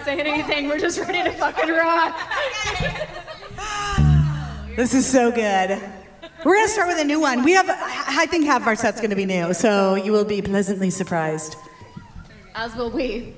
not saying anything. We're just ready to fucking rock. This is so good. We're gonna start with a new one. I think half of our set's gonna be new, so you will be pleasantly surprised. As will we.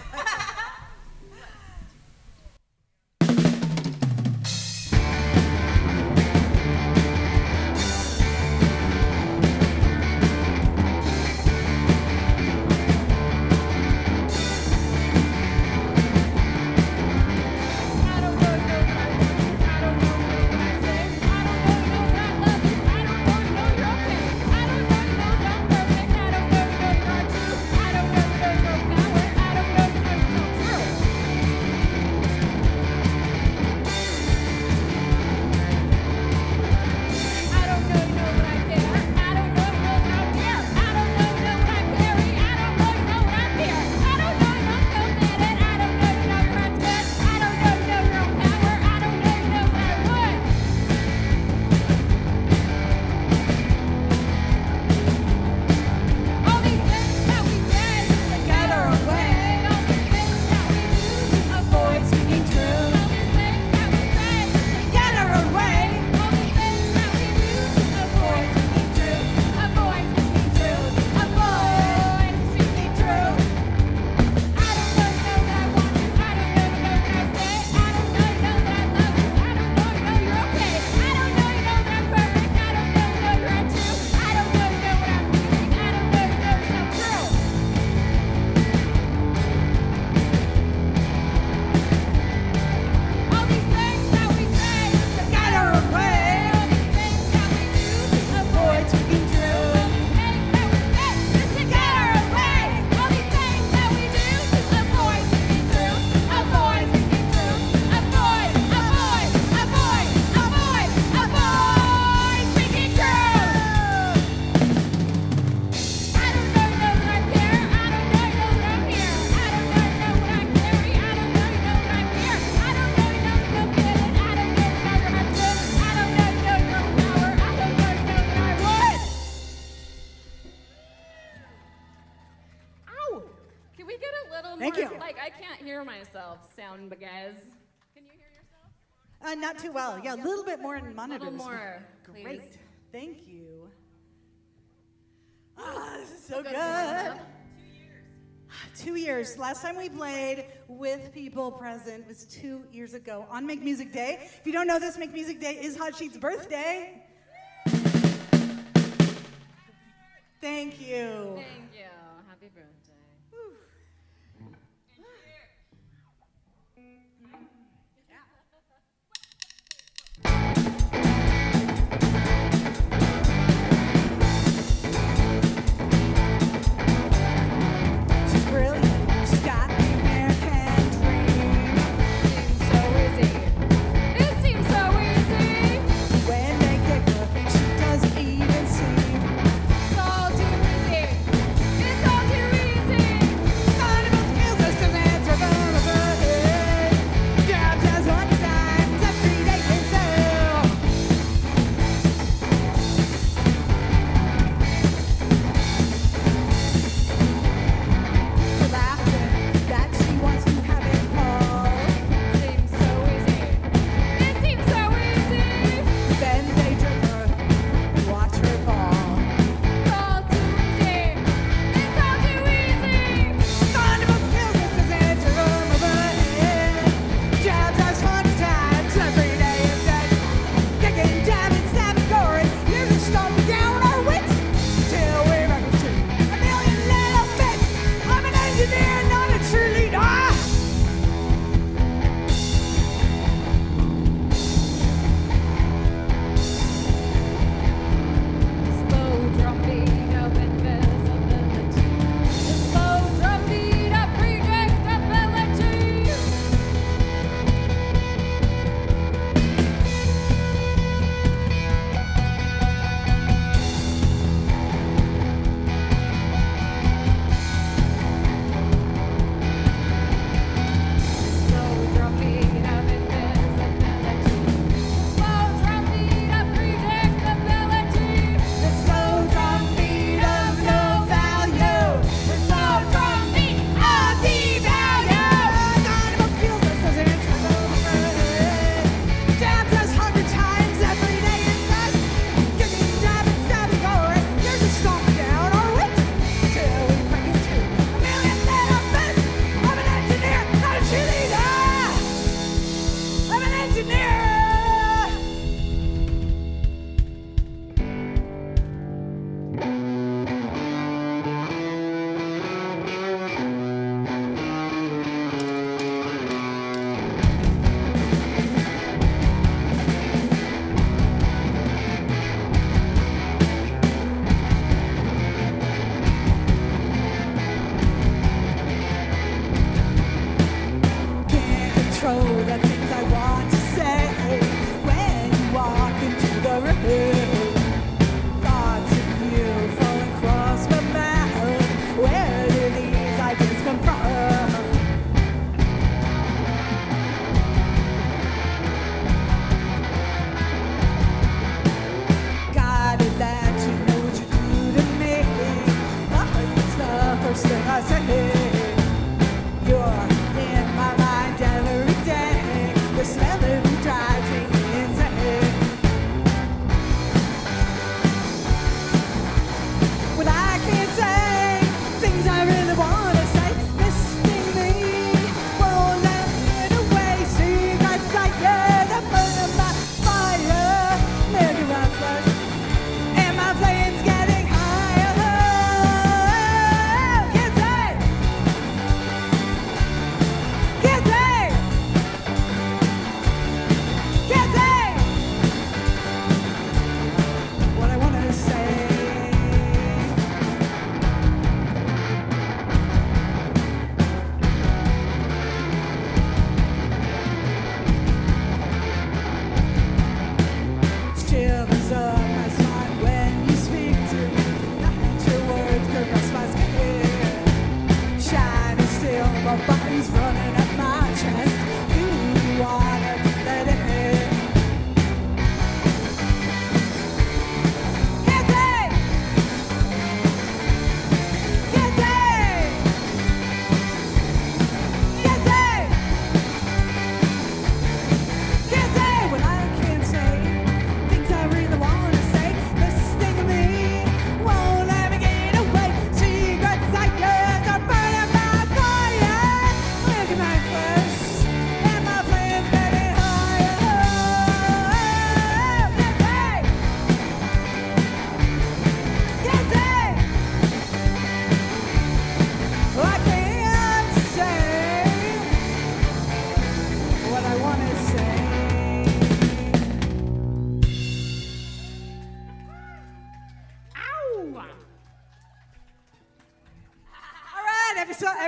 Guys. Can you hear yourself? Not too well. Yeah, a little bit more in monitors. A little more. Great. Please. Thank you. This is so good. 2 years. Last time we played with people present was 2 years ago on Make Music Day. If you don't know this, Make Music Day is Hot Sheet's birthday. Thank you. Thank you. Happy birthday. Whew. It's all too easy.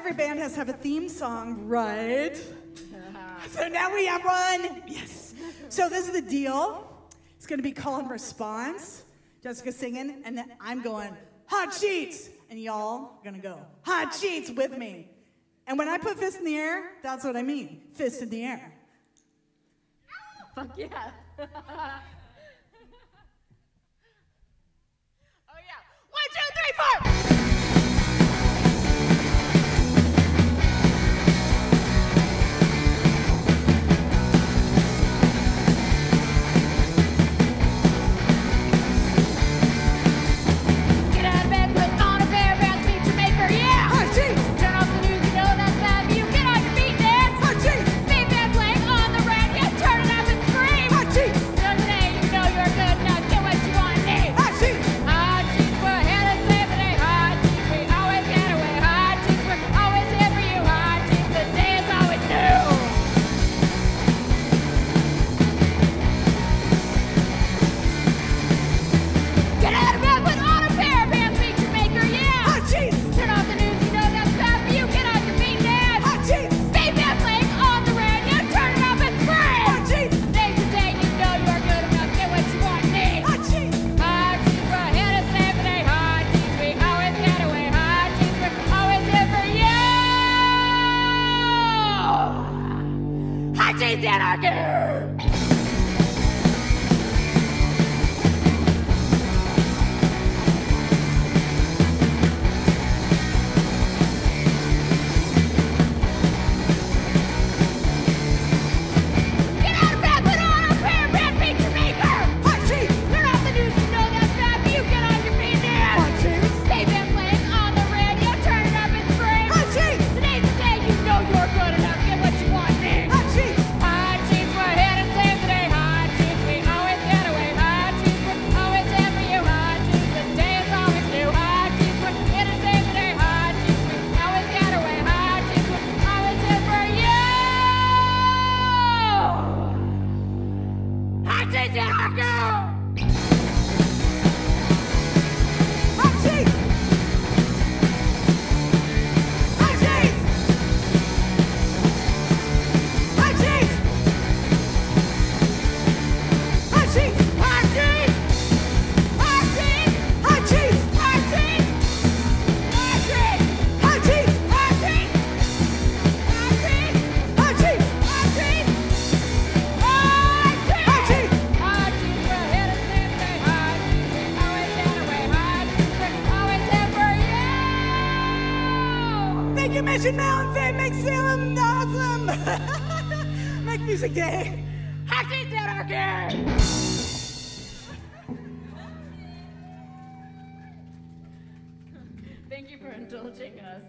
every band has to have a theme song, right? So now we have one. Yes. So this is the deal. It's going to be call and response. Jessica's singing, and then I'm going, hot sheets. And y'all are going to go, hot sheets with me. And when I put fist in the air, that's what I mean. Fist in the air. Fuck yeah. Oh yeah. 1, 2, 3, 4. Mission Mountain Fame makes Salem awesome. Make Music Day. Happy Anarchy! Thank you for indulging us.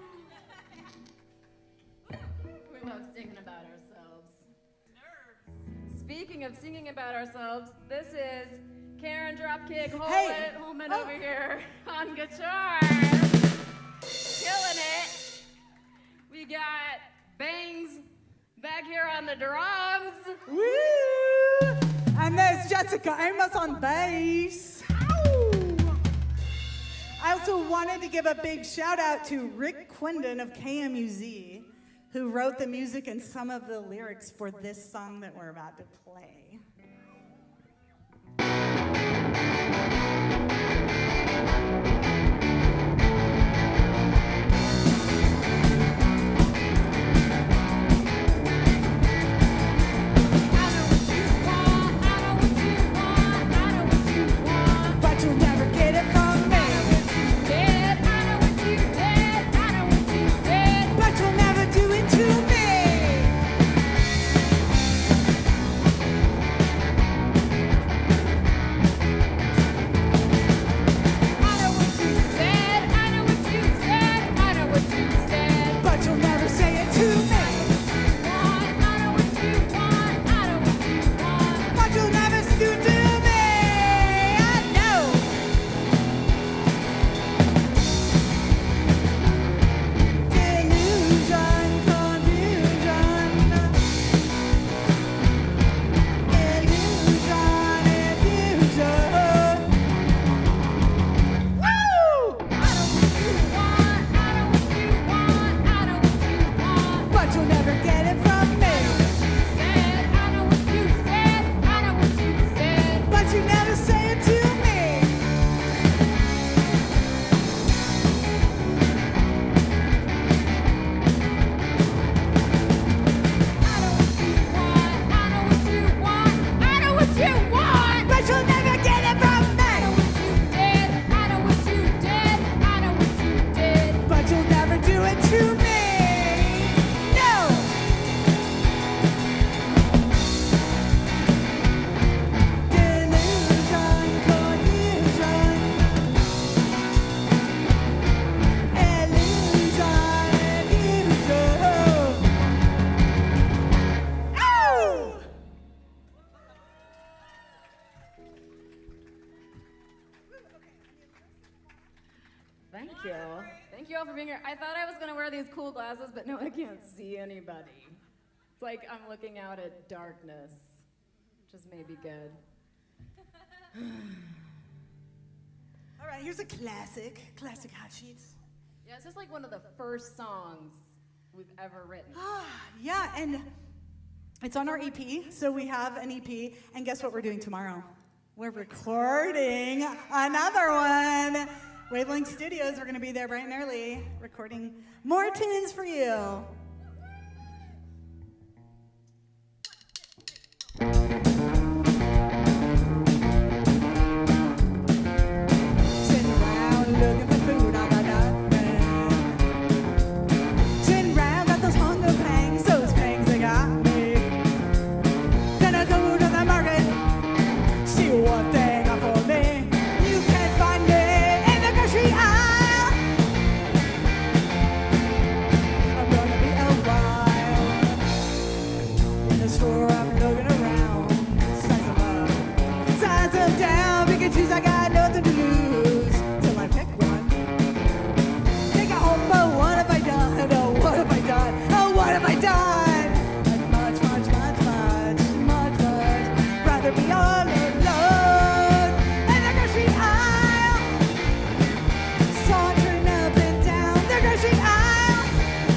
We love singing about ourselves. Nerves. Speaking of singing about ourselves, this is Karen Dropkick Holman over here on guitar. Killing it. We got Bangs back here on the drums. Woo! And there's Jessica Amos on bass. Ow! I also wanted to give a big shout out to Rick Quindon of KMUZ, who wrote the music and some of the lyrics for this song that we're about to play. Thank you. Thank you all for being here. I thought I was going to wear these cool glasses, but no, I can't see anybody. It's like I'm looking out at darkness, which is maybe good. All right, here's a classic Hot Sheets. Yeah, this is like one of the first songs we've ever written. Yeah, and it's on our EP, so we have an EP, and guess what we're doing tomorrow? We're recording another one. Wavelength Studios, we're going to be there bright and early, recording more tunes for you. Sitting around looking for food, I got nothing. Sitting around, got those hunger pangs, those pangs they got me. Gonna go to the market, see what they got for me. You can't find me in the grocery aisle. I'm gonna be a while. In the store, I'm looking around. Size them up, size them down. Pick and choose, I got nothing to lose. Till I pick one. Take it home, but what have I done? Oh, what have I done? Oh, what have I done? Much, much, much, much, much, much. Rather be all alone in the grocery aisle. Sauntering up and down the grocery aisle.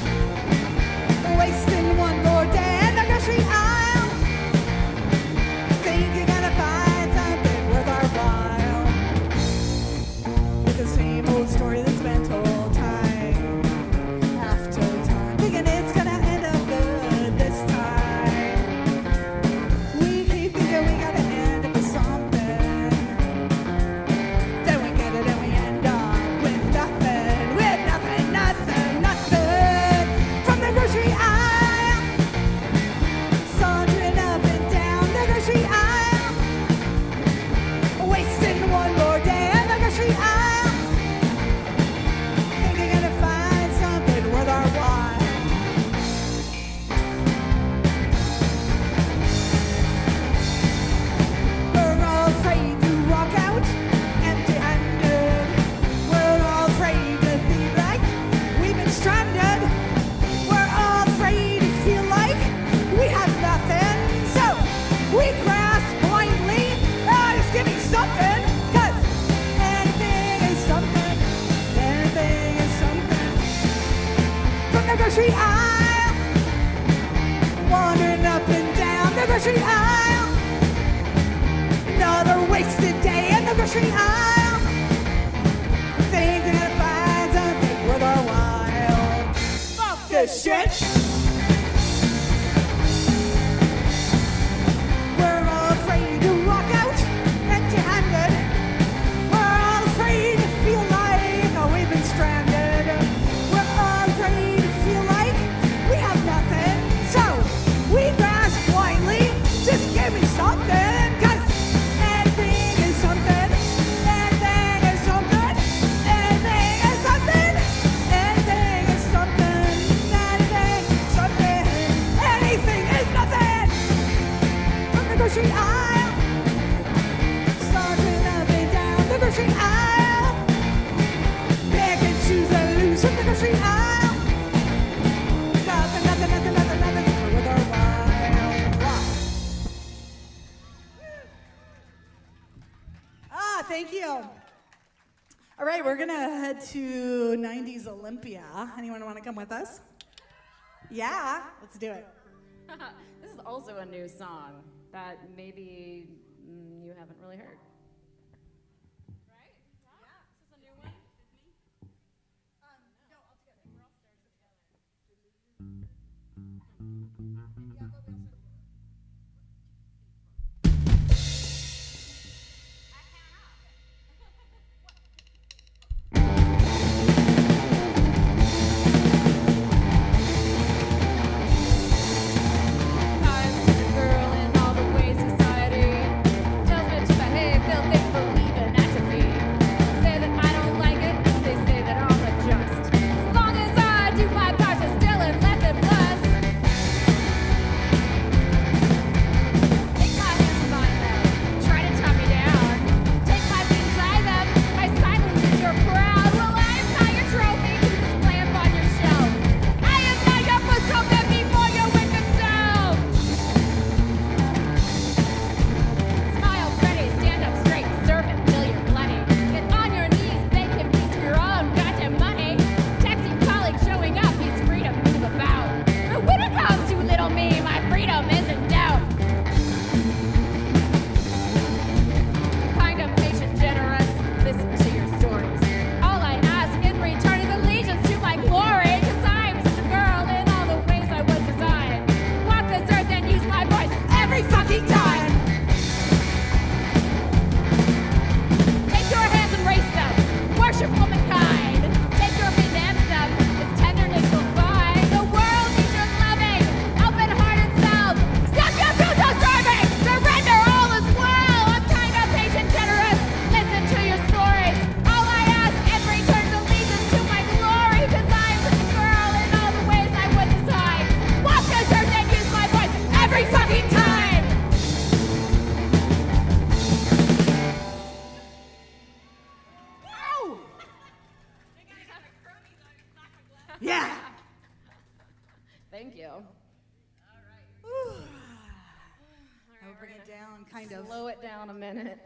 Wasting one more day in the grocery aisle. Think you're gonna find something worth our while. It's the same old story that's been told time after time. Thinking it's gonna end up good this time. We keep thinking we gotta end up with something. Then we get it and we end up with nothing. With nothing, nothing, nothing. From the grocery aisle. Sauntering up and down the grocery aisle. Wasting one more day in the grocery aisle. Think you're gonna find something worth our while. We're all afraid to walk out empty-handed. We're all afraid to feel like we've been stranded. We're all afraid to feel like we have nothing. So we grasp blindly. Oh, just give me something. 'Cause anything is something. Anything is something. From the grocery aisle. Wandering up and down the grocery aisle. Another wasted day in the grocery aisle. Think you're gonna find something worth our while. Fuck this shit. We're all afraid to walk out empty-handed. We're all afraid to feel like we've been stranded. We're all afraid to feel like we have nothing. So we grasp blindly. Just give me something. 'Cause anything is something. Anything is something. Anything is something. Anything is something. Anything, something. Anything is nothing. From the grocery aisle. Sauntering up and down the grocery aisle. Pick and choose and lose from the grocery aisle. Nothing, nothing, nothing, nothing, nothing worth our while. Thank you. All right, we're gonna head to 90s Olympia. Anyone want to come with us? Yeah, let's do it. This is also a new song that maybe you haven't really heard. Right? Yeah. This is a new one? No, all together. We're all stars together. Yeah, but we also. I'm just a girl in all the ways society tells me to behave. They'll think, believe in atrophy. Say that I don't like it, they say that I'll adjust. As long as I do my part, to still and let them bless. All Ooh. right, I'll bring it down, kind of. slow it down a minute.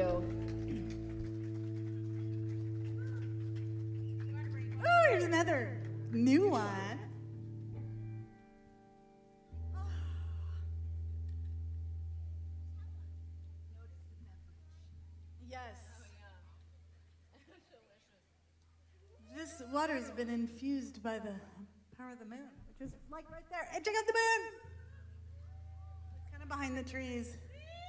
you. Oh, here's another new one. Yes. This water's been infused by the power of the moon, which is like right there. Hey, check out the moon. It's kind of behind the trees.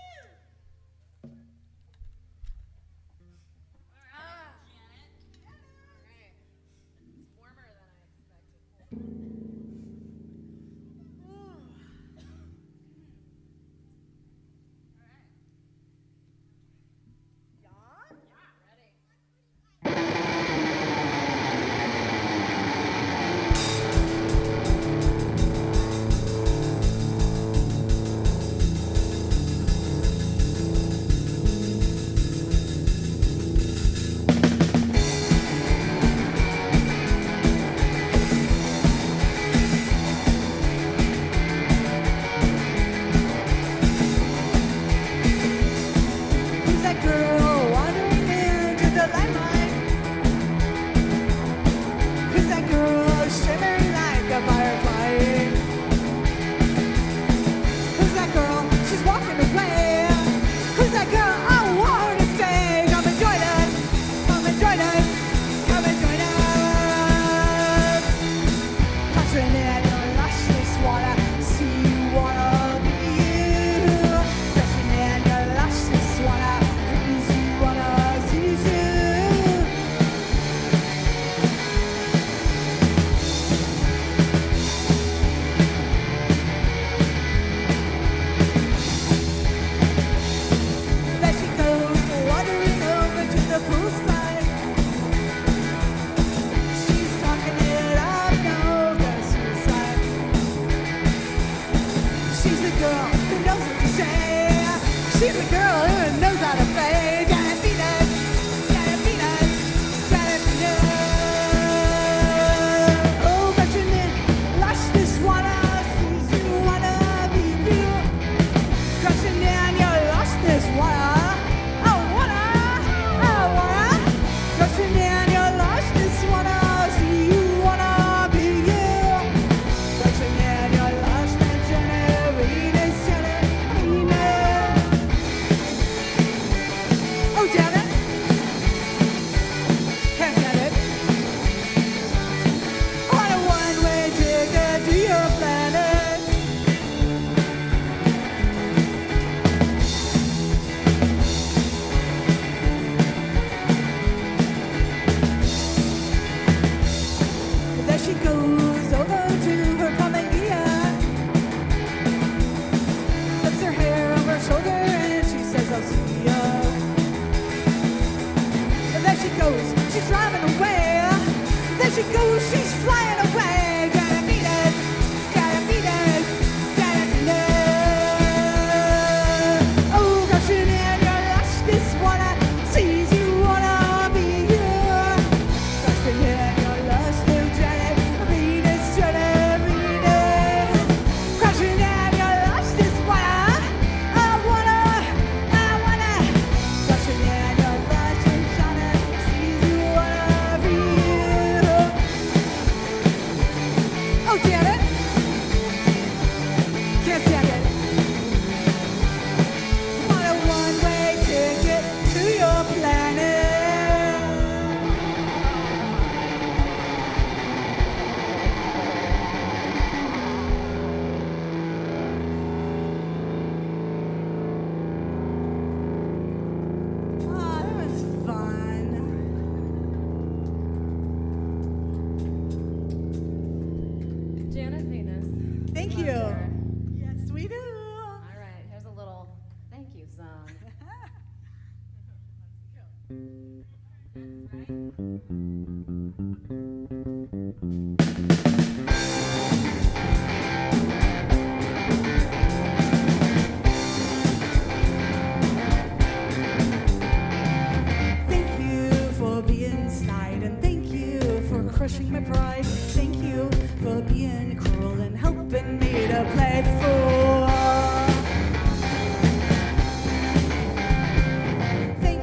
crushing my pride. Thank you for being cruel and helping me to play the fool. Thank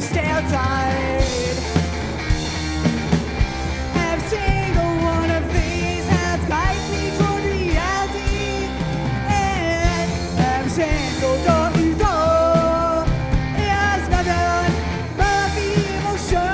stay outside. Every single one of these has guided me toward reality, and every single door you go is nothing but the emotion.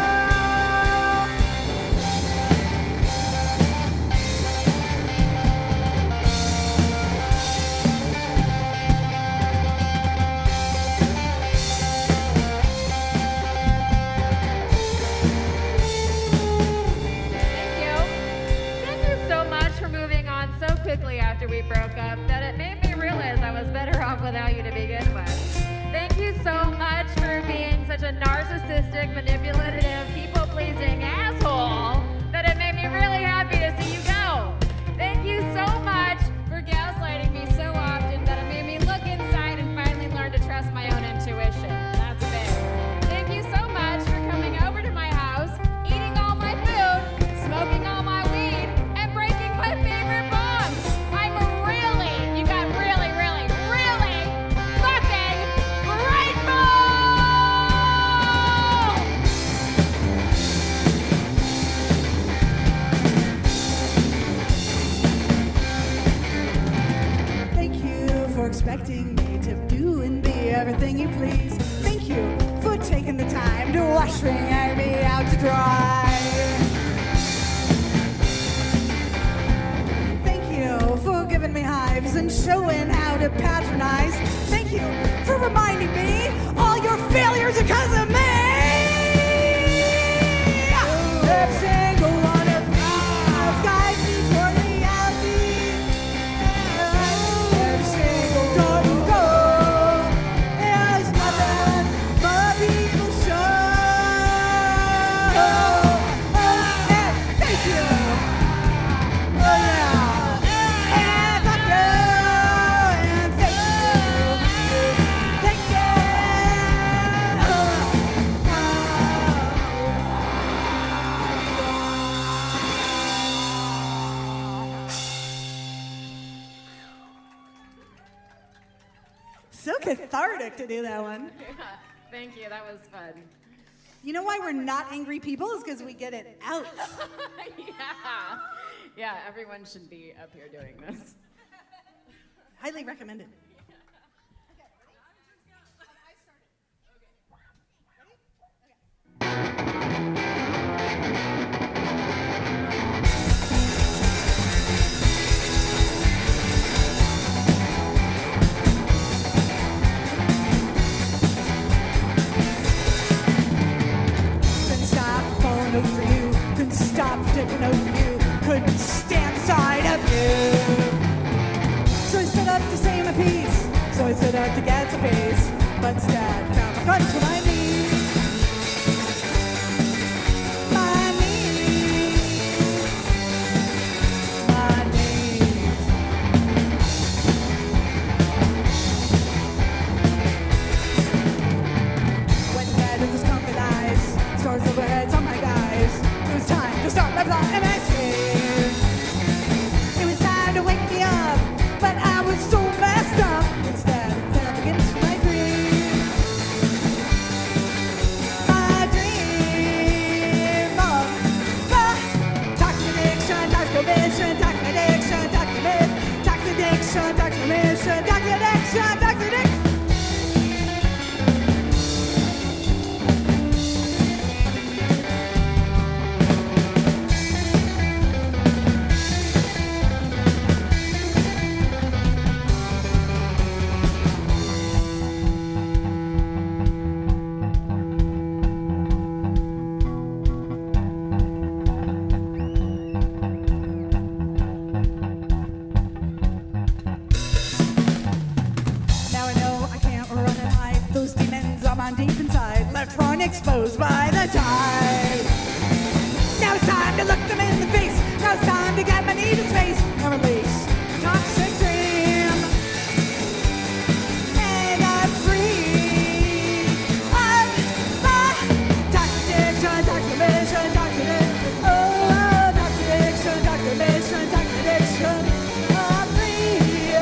Quickly after we broke up that it made me realize I was better off without you to begin with. Thank you so much for being such a narcissistic, manipulative, people-pleasing asshole that it made me really happy to see you go. Thank you so much for gaslighting me so often that it made me look inside and finally learn to trust my own intuition. That's big. Thank you so much for coming over to my house, eating all my food, smoking all my weed, and breaking my favorite bones. You got really, really, really fucking grateful! Thank you for expecting me to do and be everything you please. Thank you for taking the time to wash me out to dry. For giving me hives and showing how to patronize. Thank you for reminding me all your failures are because of me. Every single one of these guides me toward reality. Every single door you go is nothing but people show. And thank you. Oh yeah. So cathartic to do that one. Yeah, thank you. That was fun. You know why we're not angry people is because we get it out. Yeah. Yeah, everyone should be up here doing this. Highly recommended. Over you, couldn't stop taking over you, couldn't stand side of you. So I stood up to say my piece, so I stood up to get some peace, but instead found my gun to my knees. My knees. My knees. Went to bed with this comfy eyes, stars overhead on my guys. It was time to start my plot MSC. It was time to wake me up, but I was so messed up. Instead, I fell against my dream. My dream of toxic addiction, toxic addiction, toxic addiction, toxic addiction, toxic addiction, toxic addiction, toxic addiction, toxic addiction. Deep inside, left run exposed by the tide. Now it's time to look them in the face. Now it's time to get my needed space and release the toxic dream. And I'm free of my toxic addiction, toxic addiction, toxic addiction. Oh, toxic addiction, toxic addiction, toxic addiction. I'm free,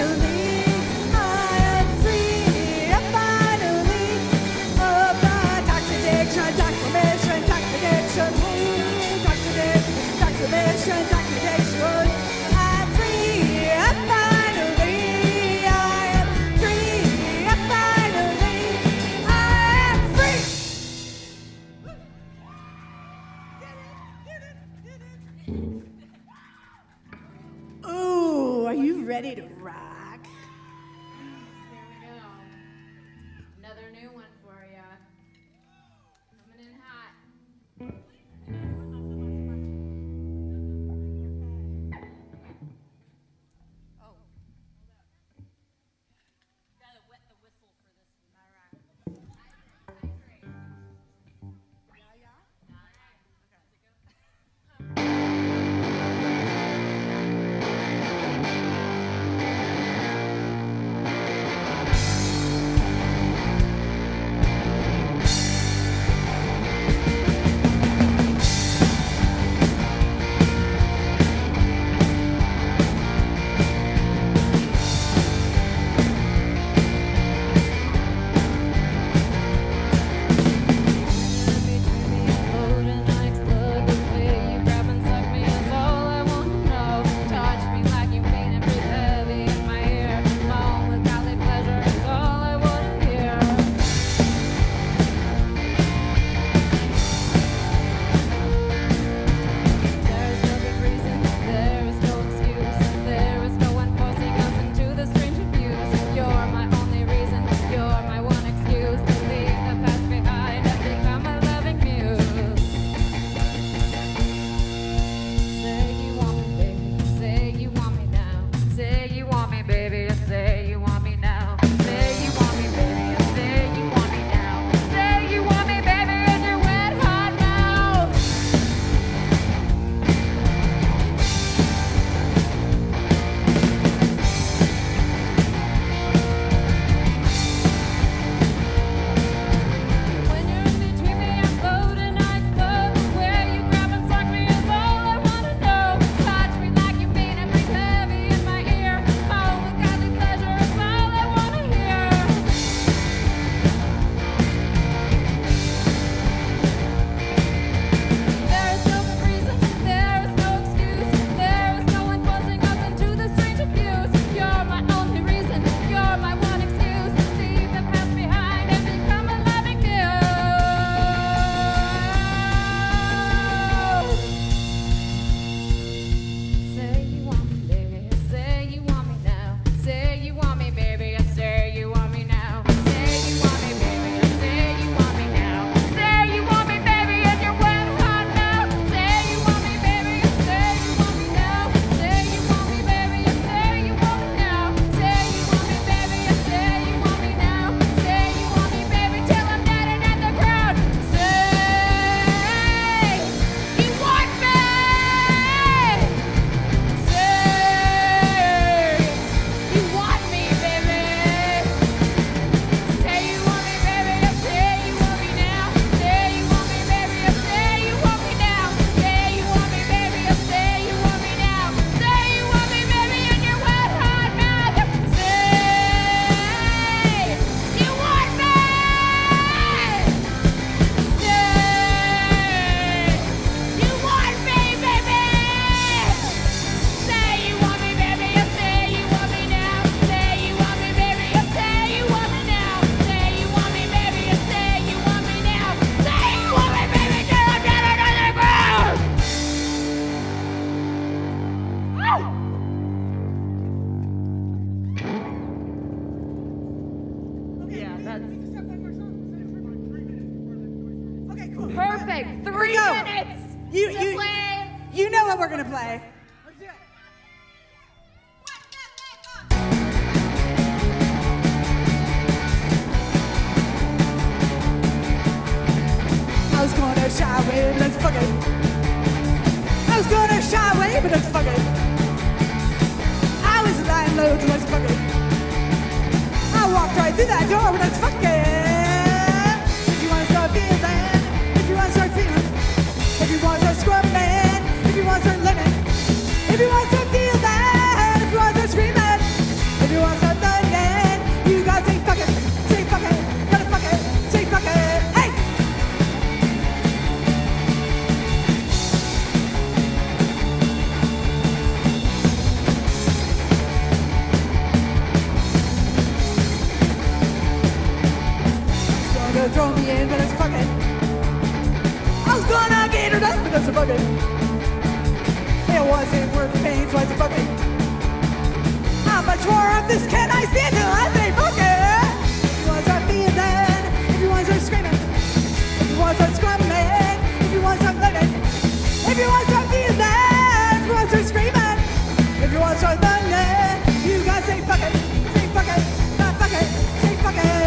finally. I am free, finally. Of the ready to rock. Here we go. Another new one for ya. Coming in hot. Perfect. 3 minutes. You know what we're gonna play. Let's do it. I was gonna shy away, but let's fuck it. I was gonna shy away, but let's fuck it. I was lying low, so let's fuck it. I walked right through that door, but let's fuck it. If you wanna start feeling, if you wanna start feeling, if you wanna start scrubbing, if you wanna start living, if you wanna start feeling, if you wanna start screaming, if you wanna start thugging, you gotta say fuck it, gotta fuck it, say fuck it, hey! Gonna throw me in, but it's fuck it. I was gonna get her done, but that's a fuck it. It wasn't worth the pain, so I said fuck it. I more of this can I stand till I say fuck it? If you want to start feeling, if you want to start screaming, if you want to start scrumming, if you want to start learning, if you want to start feeling, if you want to start screaming, if you want to start learning, you gotta say fuck it, not fuck it, say fuck it.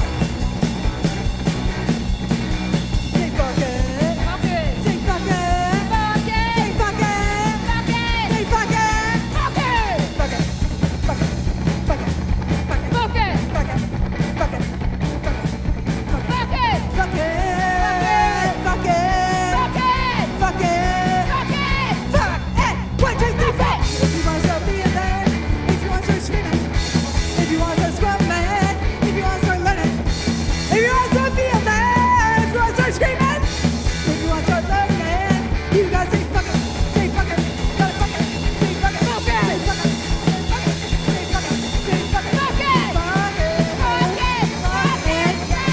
Say fuck it. Fuck it. Say fuck it. Fuck it. Say fuck it. Fuck it. Say fuck it. Fuck it. Fuck it. Fuck it. Fuck it. Fuck it. Fuck it. Fuck it. Fuck it. Fuck it. Fuck it. Fuck it. Fuck it. Fuck it. Fuck it. Fuck it. Fuck it. 1, 2, 3, 4. If you want to start being there, if you want to start screaming, if you want to start scrumming, if you want to start learning, if you want to start being there, if you want to start screaming, if you want to start learning, you gotta say fuck it, say fuck it, gotta fuck it, say fuck it, Fuck it. say fuck it, say fuck it, say fuck it, Fuck it. fuck it, Fuck it. Fuck it.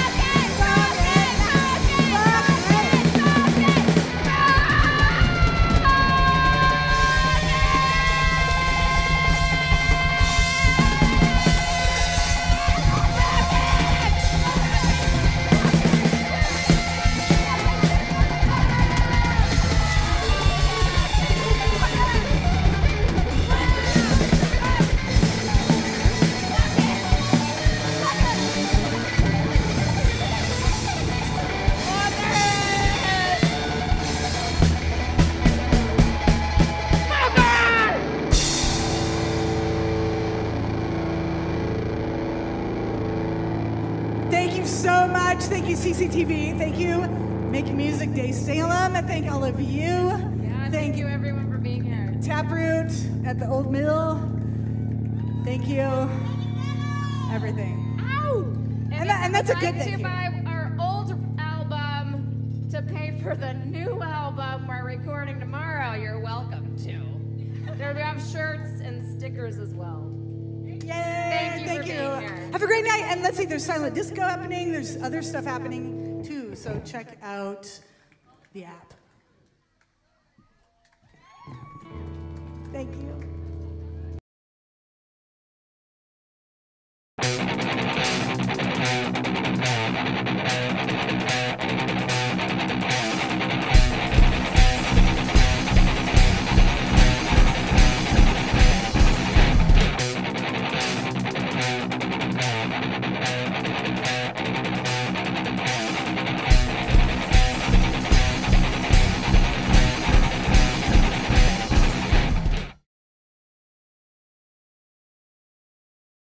Thank you so much. Thank you, CCTV. Thank you, Make Music Day Salem. Thank all of you. Yeah, thank you everyone for being here. Taproot at the Old Mill. Thank you. Everything. Ow! And that's a if good you'd like thing. to buy our old album to pay for the new album we're recording tomorrow, you're welcome to. There we have shirts and stickers as well. Yay! Thank you for being here. Have a great night. And let's see, there's silent disco happening. There's other stuff happening too. So check out the app. Thank you.